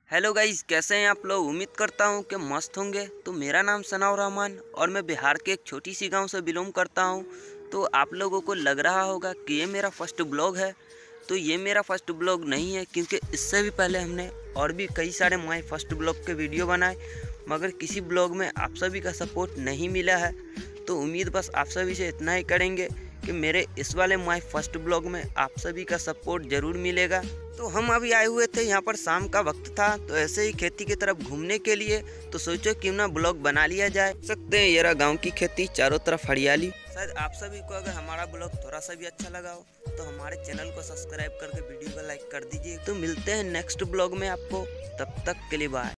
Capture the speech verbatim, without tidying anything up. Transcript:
Hello guys, कैसे हैं आप लोग। उम्मीद करता हूं कि मस्त होंगे। तो मेरा नाम सनाउर रहमान और मैं बिहार के एक छोटी सी गांव से बिलोंग करता हूं। तो आप लोगों को लग रहा होगा कि ये मेरा फर्स्ट ब्लॉग है। तो ये मेरा फर्स्ट ब्लॉग नहीं है, क्योंकि इससे भी पहले हमने और भी कई सारे माई फर्स्ट ब्लॉग के वीडियो बनाए, मगर किसी ब्लॉग में आप सभी का सपोर्ट नहीं मिला है। तो उम्मीद बस आप सभी से इतना ही करेंगे कि मेरे इस वाले माई फर्स्ट ब्लॉग में आप सभी का सपोर्ट ज़रूर मिलेगा। तो हम अभी आए हुए थे, यहाँ पर शाम का वक्त था, तो ऐसे ही खेती की तरफ घूमने के लिए तो सोचो क्यों ना ब्लॉग बना लिया जाए। सकते हैं ये रहा गाँव की खेती, चारों तरफ हरियाली। शायद आप सभी को अगर हमारा ब्लॉग थोड़ा सा भी अच्छा लगा हो तो हमारे चैनल को सब्सक्राइब करके वीडियो को लाइक कर दीजिए। तो मिलते हैं नेक्स्ट ब्लॉग में आपको, तब तक के लिए बाय।